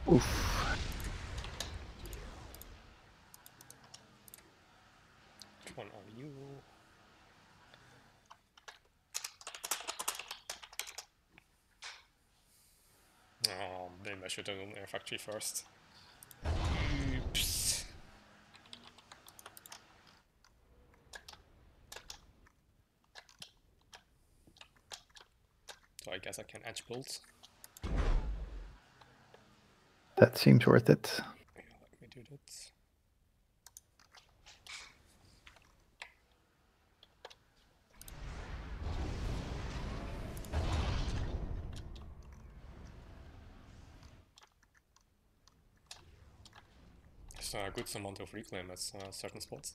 Oof. Come on, are you? Oh, maybe I should have done Air Factory first. Oops. So I guess I can edge bolt. That seems worth it. Yeah, let me do that. There's a good amount of reclaim at certain spots.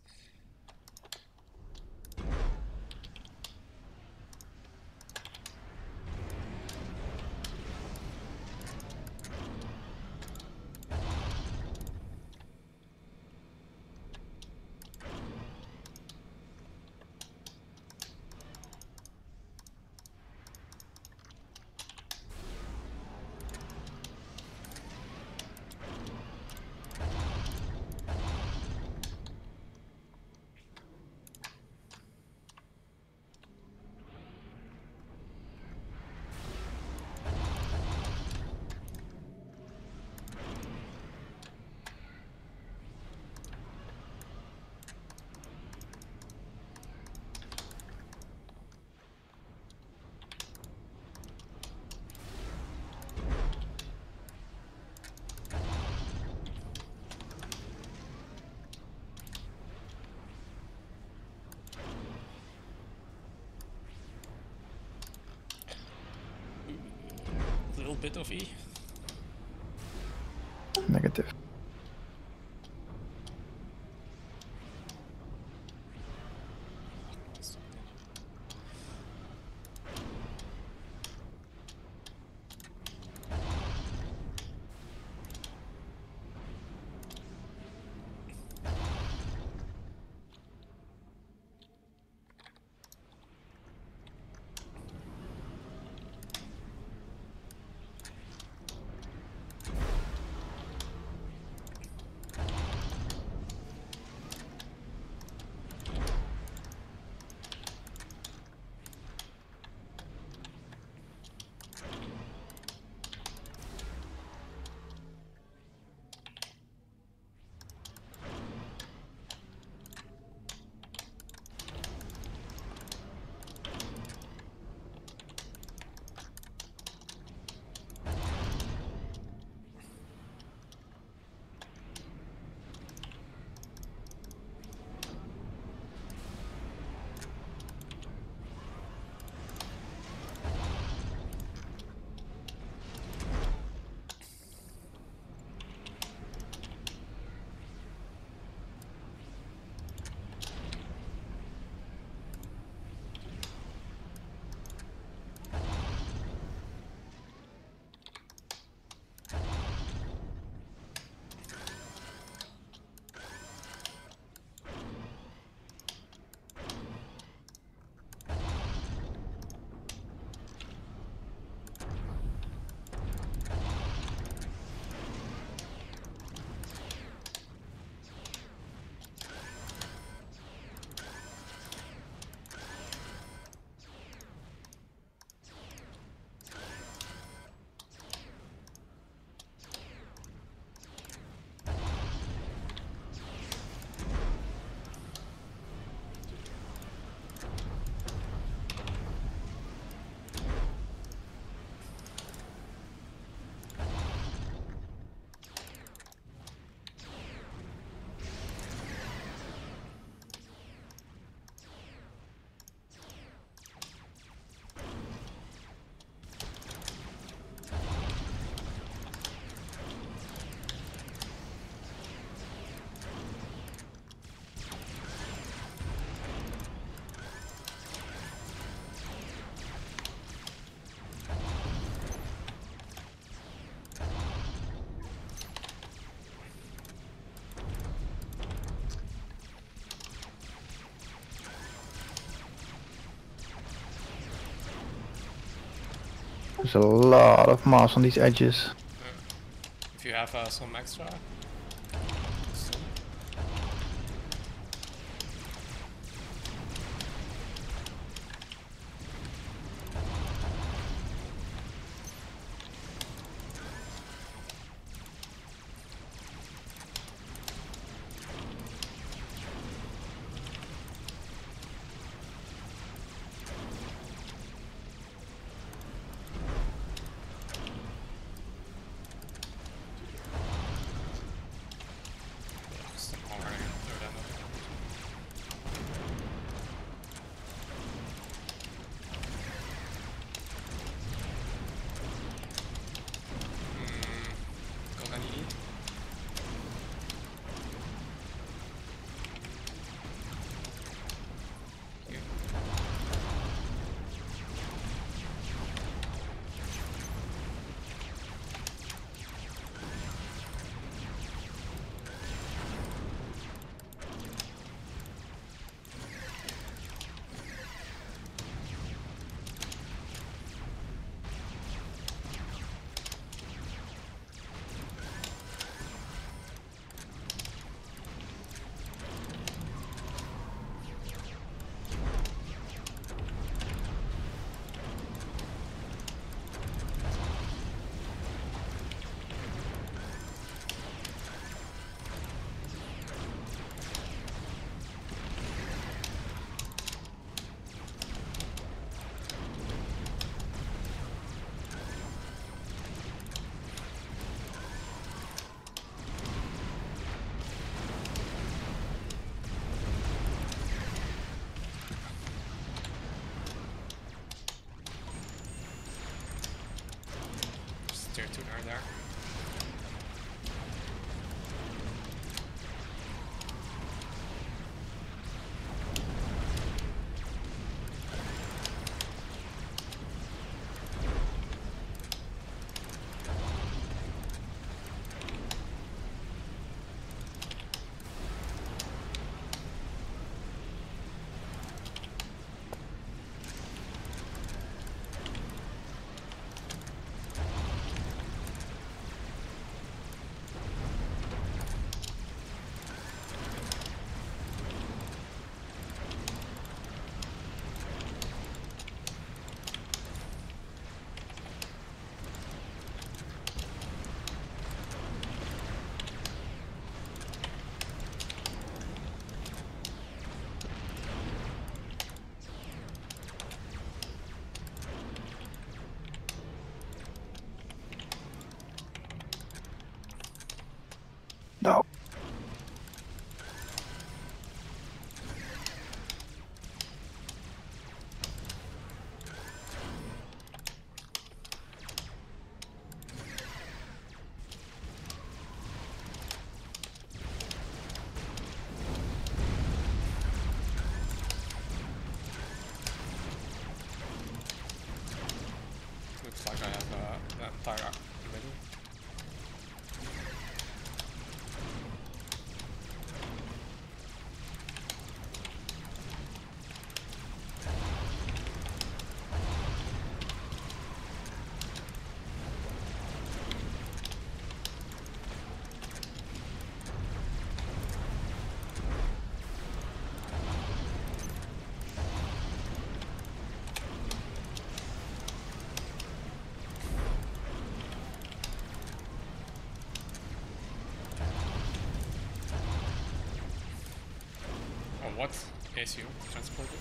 Little bit of E. Negative. There's a lot of moss on these edges. If you have some extra. So. Steer tuner there. No. Looks like I have an entire ready. What? ASU transported?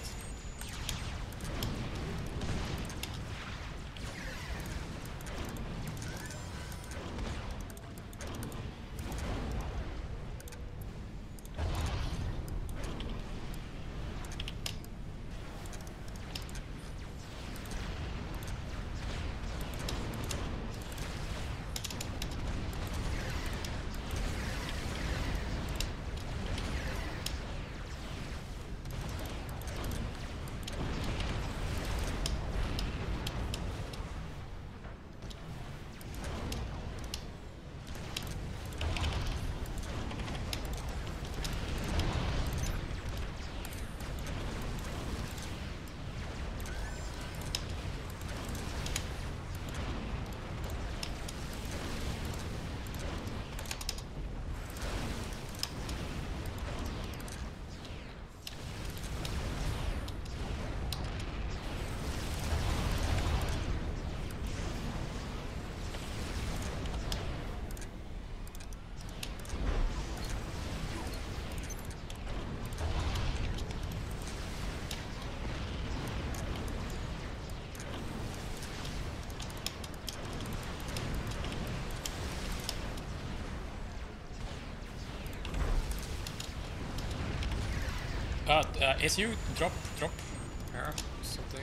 Is you drop here something?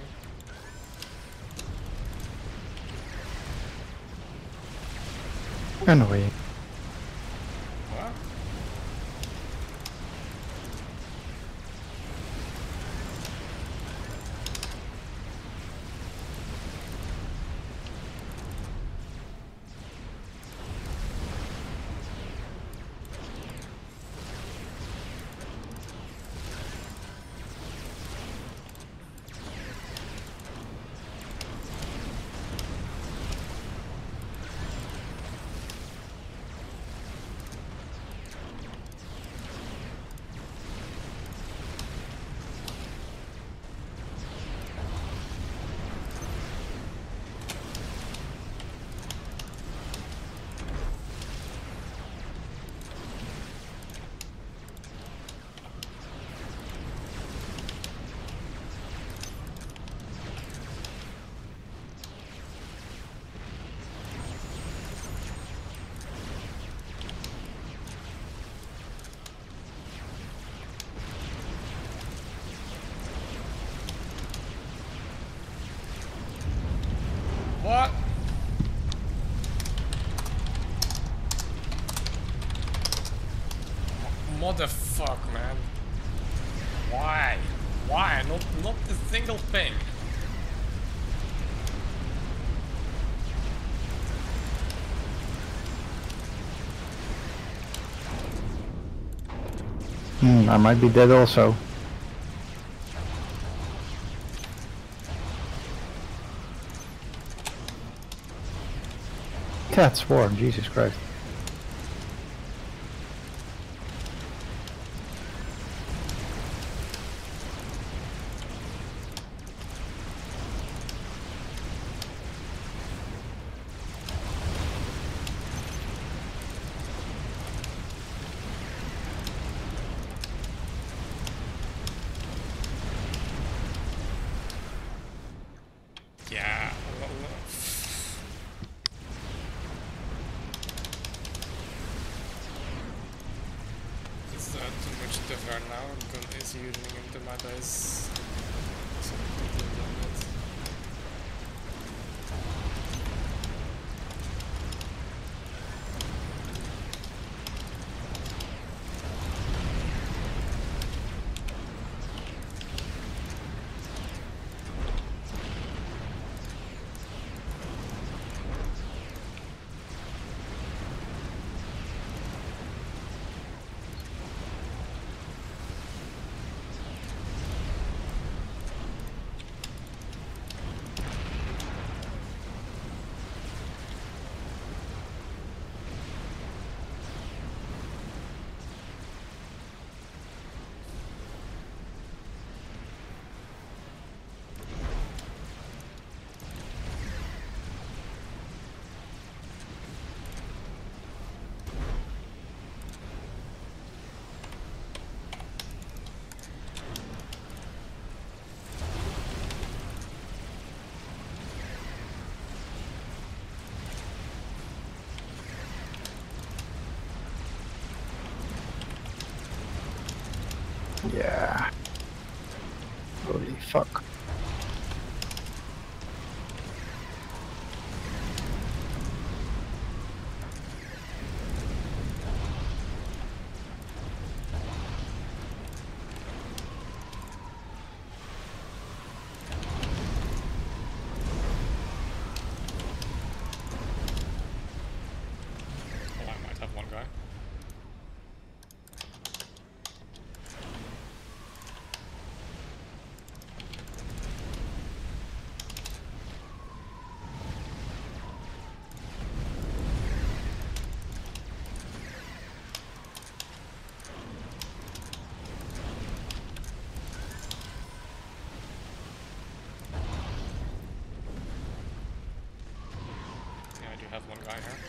Annoying. What? What? Motherfuck, man. Why? Why? Not the single thing. I might be dead also. Cat swarm, Jesus Christ. Yeah. It's too much different now because it's using into my dice. So completely done it. Yeah. Holy fuck. Oh, I might have one guy. Yeah, I do have one guy here.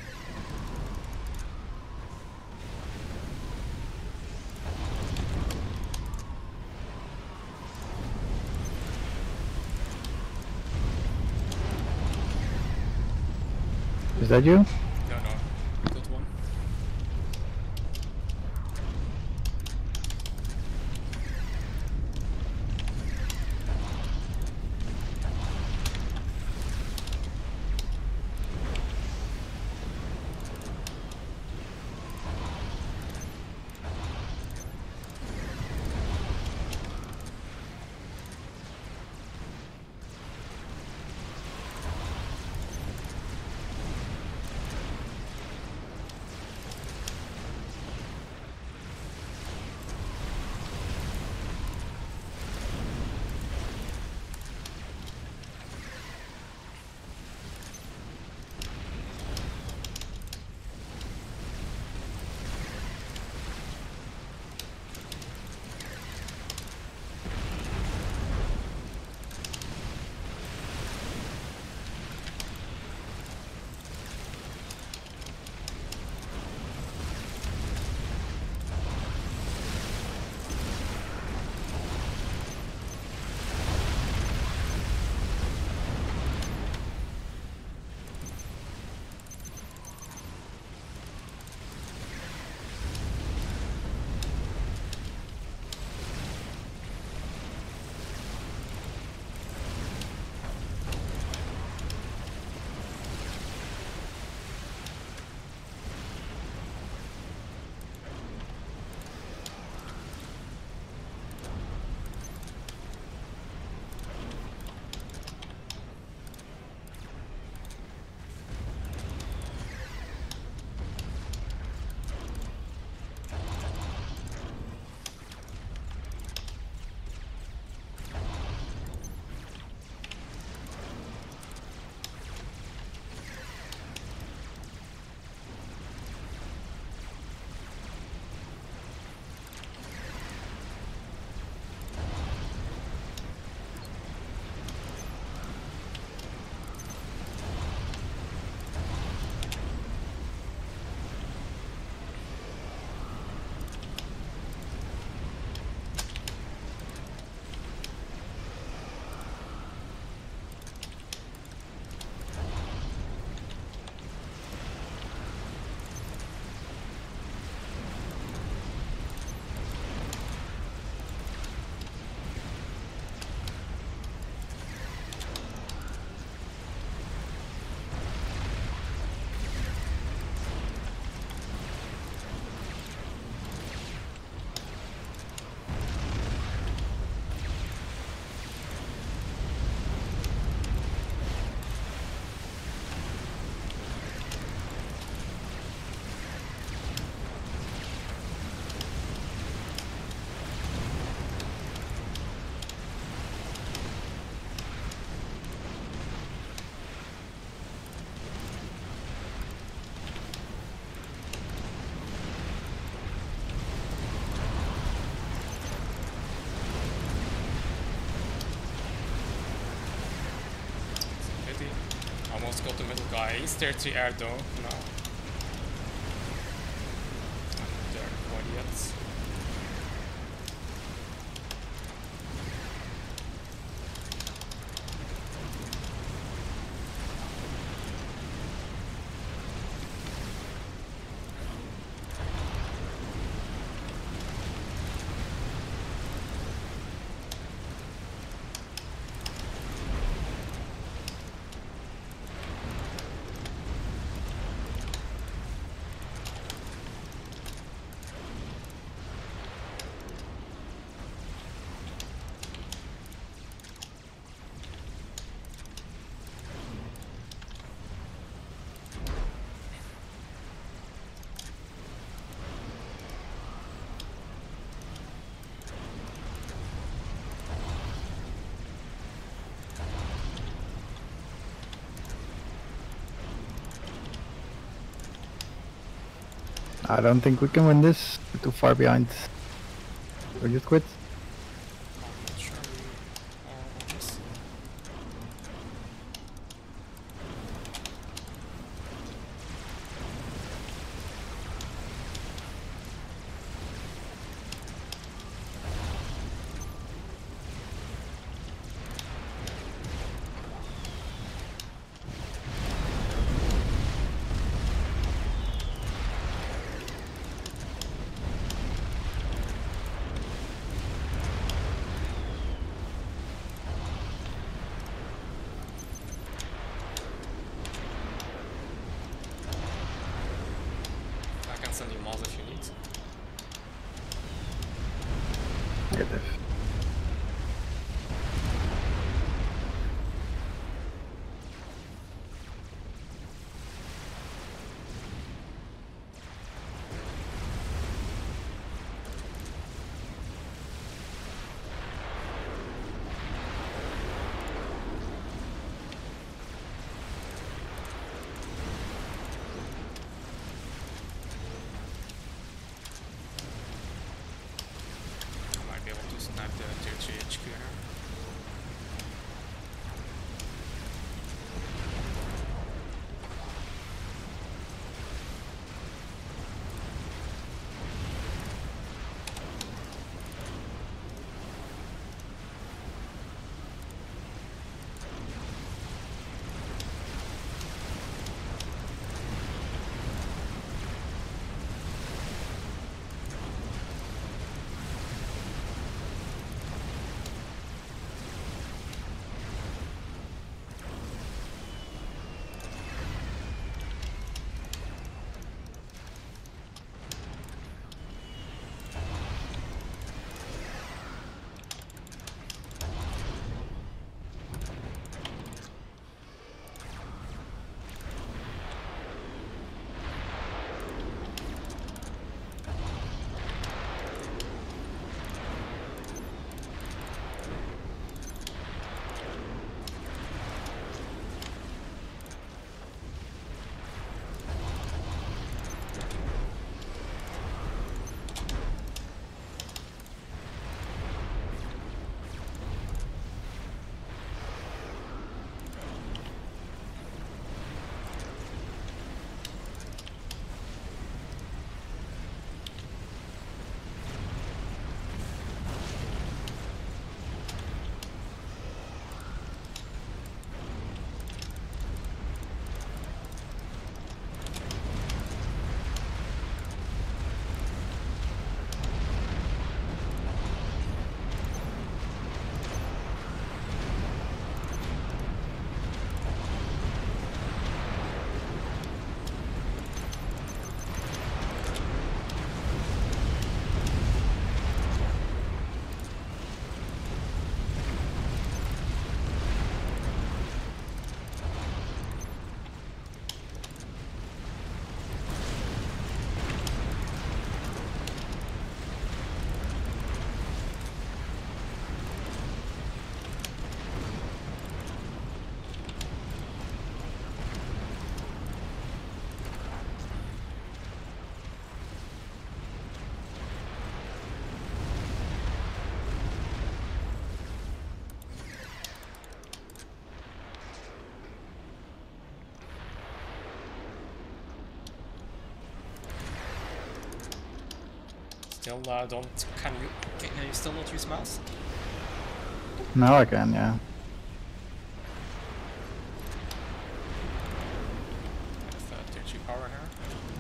Is that you? No, killed one. Almost got the middle guy. He's there to air though now. I'm not there quite yet. I don't think we can win this. We're too far behind. We just quit. I'm not sure we are on this. I can send you mods if you need. Negative. I might be able to still don't... Can you still not use mouse? Now I can, yeah. Have tier 2 power here.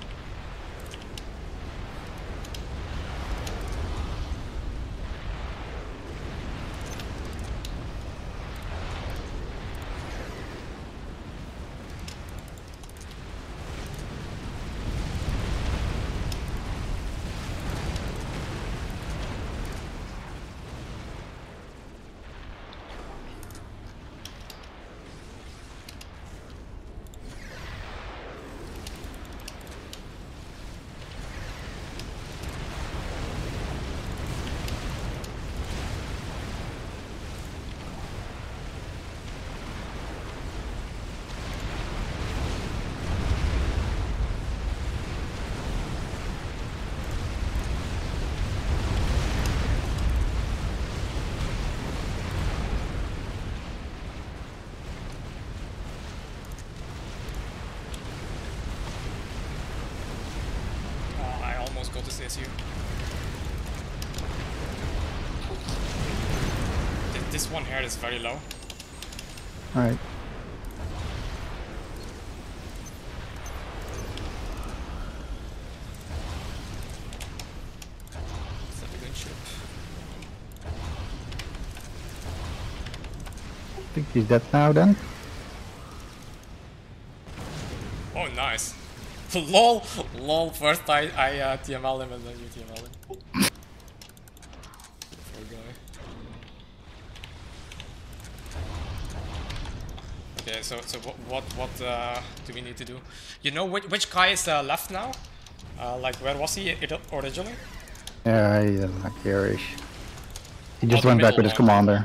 Go to CSU. This one here is very low. Alright. Is that a good ship? I think he's dead now then. Oh, nice. LOL! LOL, first I TML him and then you TML him. Poor guy. Okay, so what do we need to do? You know which guy is left now? Like where was he originally? Yeah, he's like here-ish. He just the went back middle with his one. commander.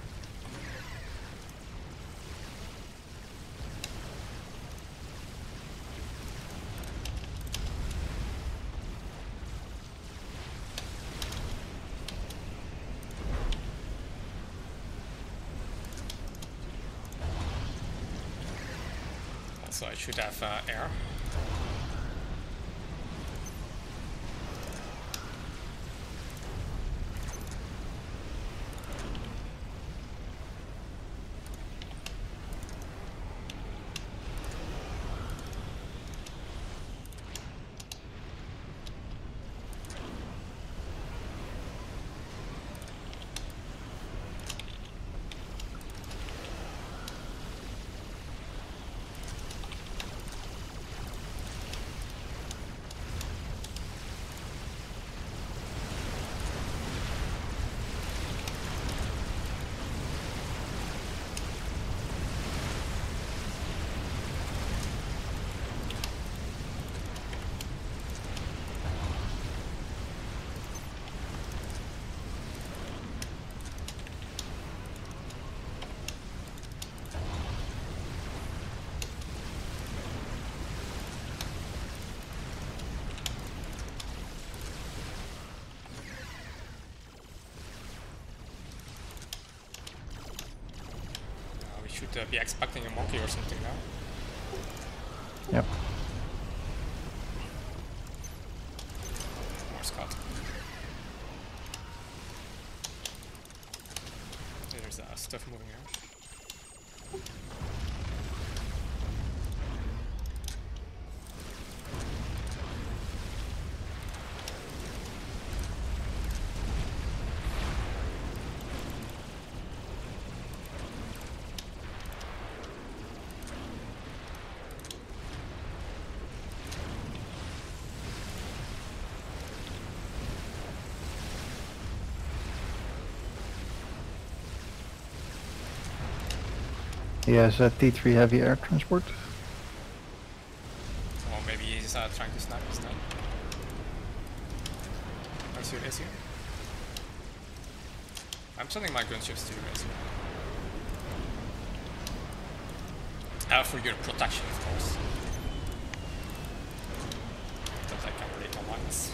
So I should have air. Should be expecting a monkey or something now. Yep. More Scott. There's stuff moving here. He has a T3 heavy air transport. Or maybe he's trying to snipe this time. Is here? I'm sending my gunships to you guys. For your protection, of course. That I can break my lines.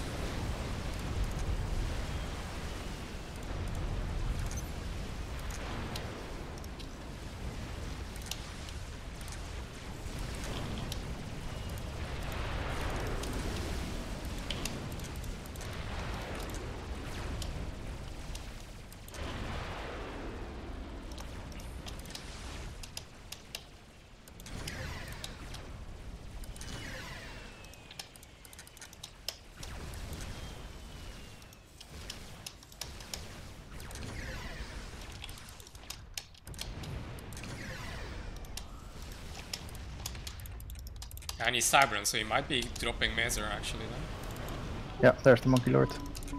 And he's Cybran, so he might be dropping Mazer actually then. Yeah, there's the Monkey Lord.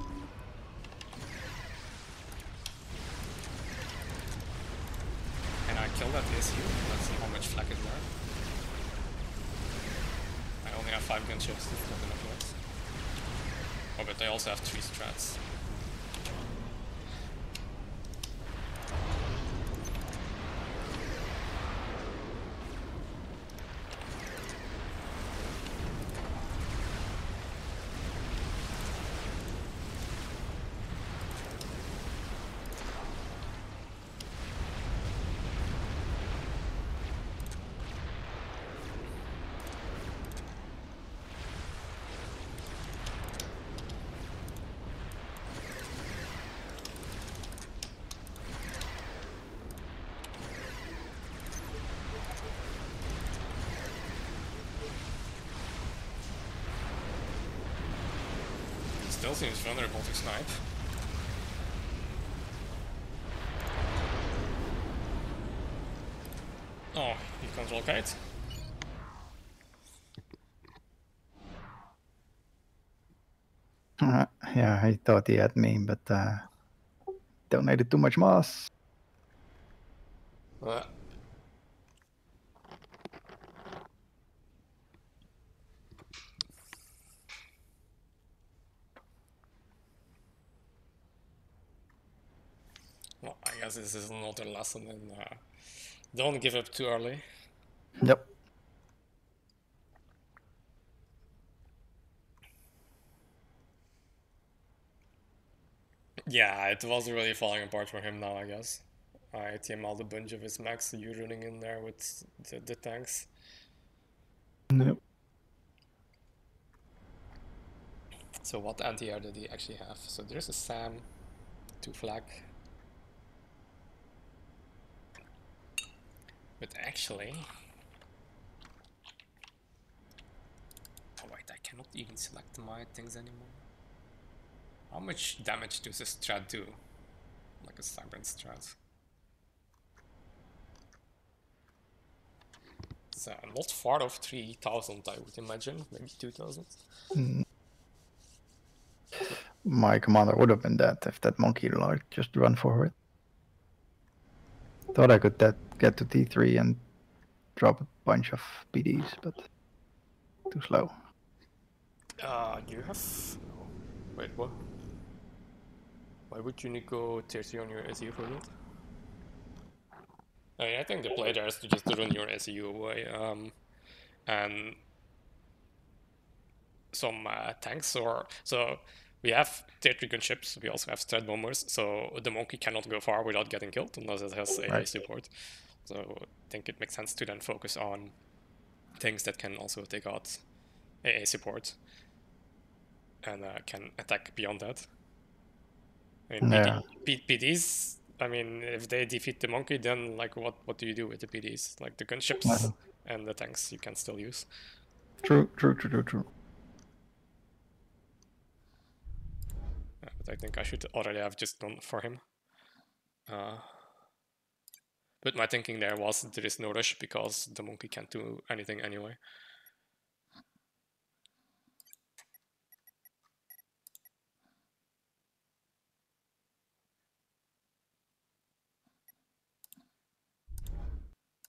And I kill that SU. Let's see how much flak is there. I only have 5 gunships, it's not enough yet. Oh, but they also have 3 strats. Still seems vulnerable to snipe. Oh, he control kite. Yeah, he thought he had me, but donated too much mass. Well, I guess this is another lesson in don't give up too early. Yep. Yeah, it was really falling apart for him now, I guess. I TML'd a bunch of his max, you running in there with the tanks. Yep. So what anti-air did he actually have? So there's a SAM, 2 flag. But actually... Oh wait, I cannot even select my things anymore. How much damage does a strat do? Like a Cybran strat. It's not far off 3000, I would imagine, maybe 2000. My commander would have been dead if that Monkey Lord just run forward. Thought I could get to T3 and drop a bunch of PDs, but too slow. You have... Wait, what? Why would you need go tier 3 on your SU for that? I mean, I think the play there is to just run your SU away, and some tanks, or... So, we have tier 3 gunships, we also have strat bombers, so the monkey cannot go far without getting killed, unless it has AA support. So, I think it makes sense to then focus on things that can also take out AA support, and can attack beyond that. I mean, PDs, I mean, if they defeat the monkey, then like what do you do with the PDs? Like the gunships and the tanks you can still use. True. But I think I should already have just done for him. But my thinking there was there is no rush because the monkey can't do anything anyway.